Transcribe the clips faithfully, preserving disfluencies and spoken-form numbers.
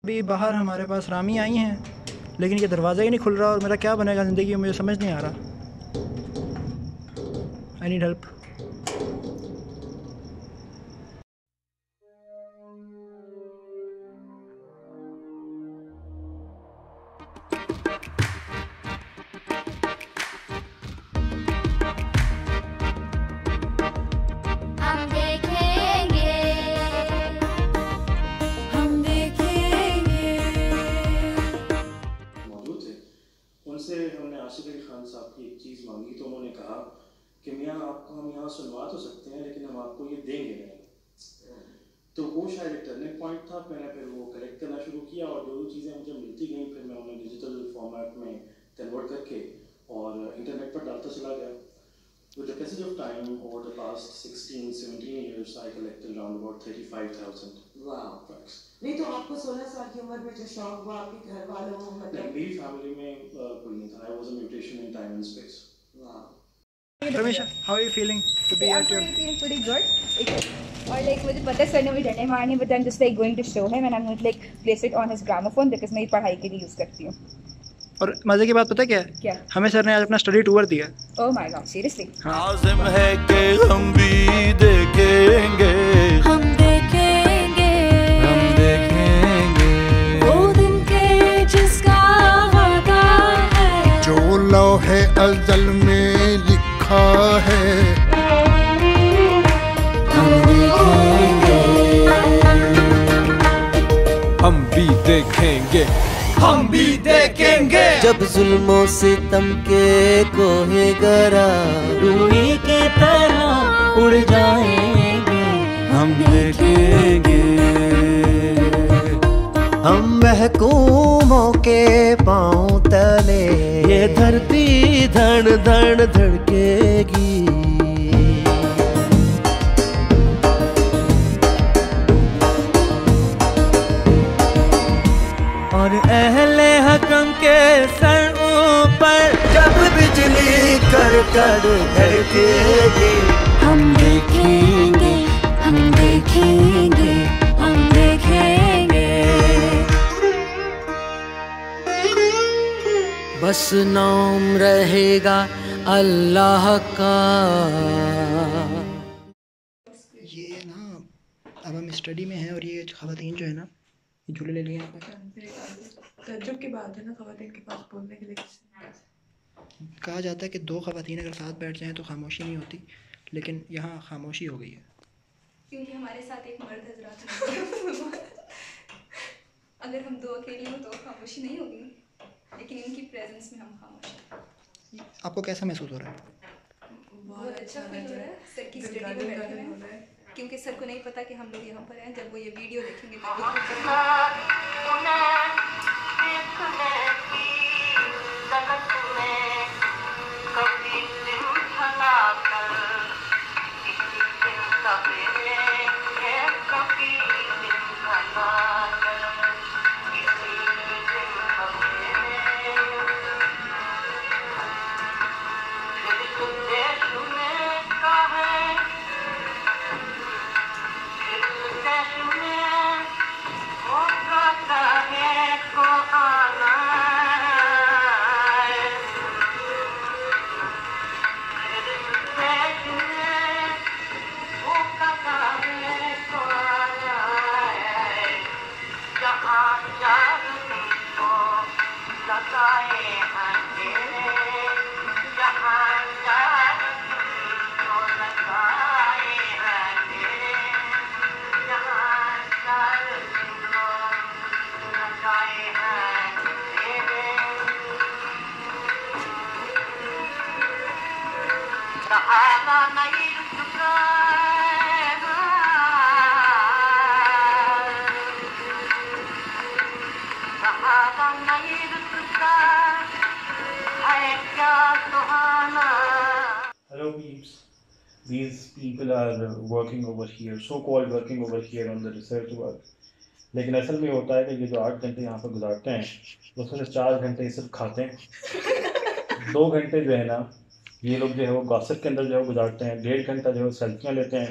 अभी बाहर हमारे पास रामी आई हैं, लेकिन ये दरवाज़ा ही नहीं खुल रहा और मेरा क्या बनेगा ज़िंदगी में मुझे समझ नहीं आ रहा। I need help. हमने आसिफ अली खान साहब की एक चीज़ मांगी तो उन्होंने कहा कि मियाँ आपको हम यहाँ सुनवा तो सकते हैं लेकिन हम आपको ये देंगे नहीं। तो वो शायद एक टर्निंग पॉइंट था। मैंने फिर वो कलेक्ट करना शुरू किया और जो जो चीज़ें मुझे मिलती गई फिर मैं उन्हें डिजिटल फॉर्मेट में कन्वर्ट करके और इंटरनेट पर डालता चला गया। With the passage of time over the past sixteen seventeen years I collected around about thirty-five thousand facts. नहीं तो आपको सोलह साल की उम्र में जो शौक हुआ आपके घर वालों को मतलब मेरी फैमिली में कोई नहीं था। I was a mutation in time and space. Wow. Ramesh, how are you feeling to be I'm at your? feeling pretty good. और like मुझे पता है सर ने मुझे डंडे मारने, but I'm just like going to show him and I'm going to like place it on his gramophone because मैं पढ़ाई के लिए यूज़ करती हूँ। और मज़े की बात पता क्या है? क्या? हमें सर ने आज अपना स्टडी टूर दिया। Oh my God, seriously? आज़म है कि हम भी देखेंगे, हम देखेंगे, हम देखेंगे वो दिन के जिसका वादा है, जो लौहे अज़ल में लिखा है। हम देखेंगे, हम भी देखेंगे, हम भी देखेंगे जब जुल्मों से सितम के कोहे गरा रूही के तरह उड़ जाएंगे। हम देखेंगे, हम महकूमों के पांव तले ये धरती धड़ धड़ धड़केगी। और अहले हकम के सर ऊपर जब बिजली कर कर धड़केगी। हम देखेंगे, हम देखेंगे, हम देखेंगे बस नाम रहेगा अल्लाह का। ये ना अब हम स्टडी में हैं और ये ख़वातीन जो है ना झूले ले लिए। तज्जुब की बात है ना ख़वातीन के पास बोलने के लिए। कहा जाता है कि दो ख़वातीन अगर साथ बैठ जाएं तो खामोशी नहीं होती, लेकिन यहाँ खामोशी हो गई है क्योंकि हमारे साथ एक मर्द हज़रात है। अगर हम दो अकेले हों तो खामोशी नहीं होगी, लेकिन इनकी प्रेजेंस में हम खामोश हैं। आपको कैसा महसूस हो रहा है? बहुत अच्छा फील हो रहा है। सर की स्टडी में बैठे हैं क्योंकि सर को नहीं पता कि हम लोग यहाँ पर हैं। जब वो ये वीडियो देखेंगे Hello peeps, these people are working over here, so-called working over here on the research work. लेकिन असल में होता है कि ये जो आठ घंटे यहाँ पर गुजारते हैं उसमें से चार घंटे सिर्फ खाते हैं, दो घंटे जो है ना ये लोग जो है वो गॉसिप के अंदर जो है गुजारते हैं, डेढ़ घंटा जो है सेल्फियाँ लेते हैं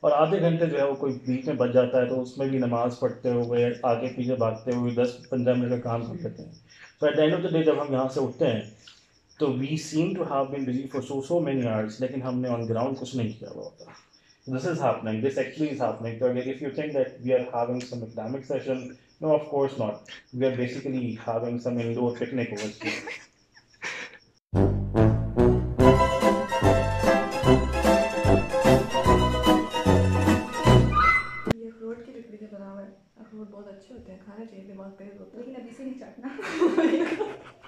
और आधे घंटे जो है वो कोई बीच में बच जाता है तो उसमें भी नमाज़ पढ़ते हुए आगे पीछे भागते हुए दस पंद्रह मिनट का काम कर लेते हैं। तो at the end of the day जब हम यहाँ से उठते हैं तो we seem to have been busy for so so many hours, लेकिन हमने ऑन ग्राउंड कुछ नहीं किया हुआ होता। This is happening. This actually is happening. So if you think that we are having some academic session, no, of course not. We are basically having some indoor picnic over here. ये अखरोट की लकड़ी से बना हुआ है। अखरोट बहुत अच्छे होते हैं, खाना चाहिए, दिमाग तेज होता है। लेकिन अभी से नहीं चाटना।